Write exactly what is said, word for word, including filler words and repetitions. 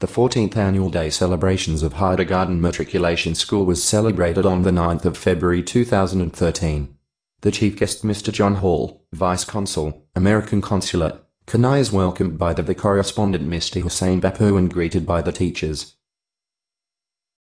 The fourteenth Annual Day celebrations of Heidegarden Matriculation School was celebrated on the ninth of February two thousand thirteen. The chief guest, Mister John Hall, Vice Consul, American Consulate, Kenai, is welcomed by the, the correspondent Mister Hussein Bapu and greeted by the teachers.